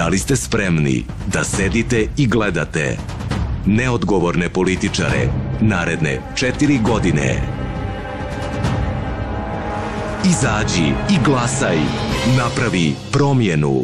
Da li ste spremni da sedite i gledate neodgovorne političare naredne 4 godine? Izađi i glasaj. Napravi promjenu.